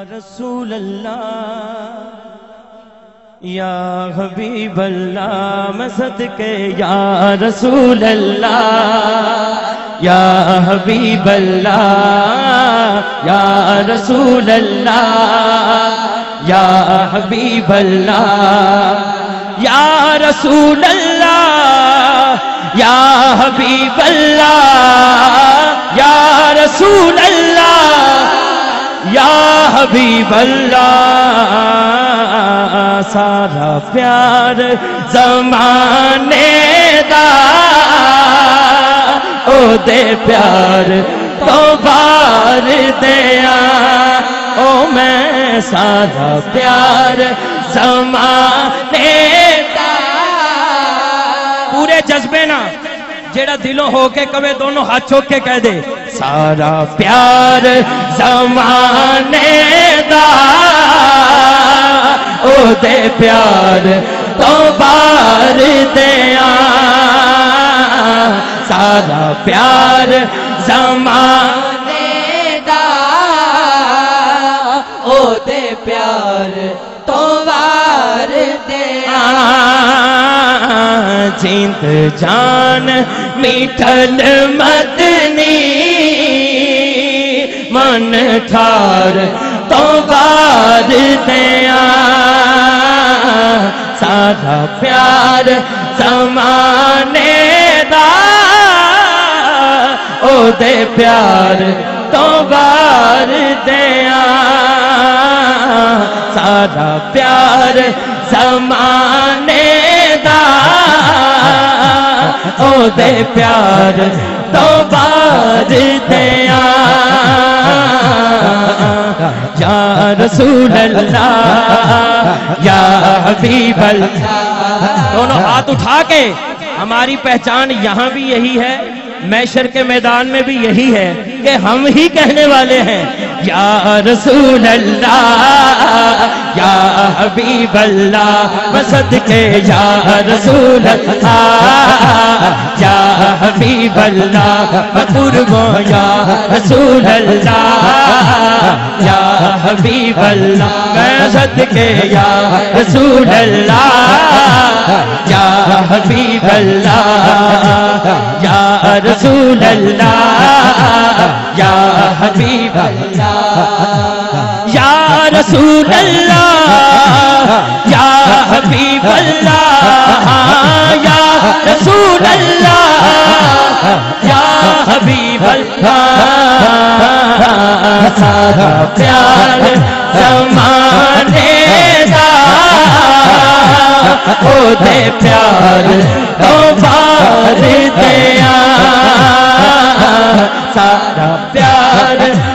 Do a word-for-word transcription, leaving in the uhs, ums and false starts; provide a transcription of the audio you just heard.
رسول اللہ یا حبیب اللہ میں صدقے یا رسول اللہ یا حبیب اللہ یا رسول اللہ یا حبیب اللہ یا رسول اللہ یا حبیب اللہ یا رسول اللہ یا حبیب اللہ سارا پیار زمانے دا او دے پیار تو بار دیا او میں سارا پیار زمانے دا پورے جذبے نا جیڑا دلوں ہو کے کبھی دونوں ہاتھ چوک کے کہہ دے سارا پیار زمانے دا او دے پیار تو بار دیا سارا پیار زمانے دا او دے پیار تو بار دیا جیند جان میٹھل مدنی من ٹھار تو بار دیا سارا پیار زمانے دا او دے پیار تو بار دیا سارا پیار زمانے دا او دے پیار تو بار دیا یا رسول اللہ یا حبیب اللہ دونوں ہاتھ اٹھا کے ہماری پہچان یہاں بھی یہی ہے محشر کے میدان میں بھی یہی ہے کہ ہم ہی کہنے والے ہیں یا رسول اللہ یا حبیب اللہ بصدقے یا رسول اللہ یا حبیب اللہ بقربو یا رسول اللہ یا حبیب اللہ بصدقے یا رسول اللہ یا حبیب اللہ یا رسول اللہ یا حبیب اللہ یا رسول اللہ یا حبیب اللہ یا رسول اللہ یا حبیب اللہ سارا پیار زمانے دا او دے پیار تو بار دیا سارا پیار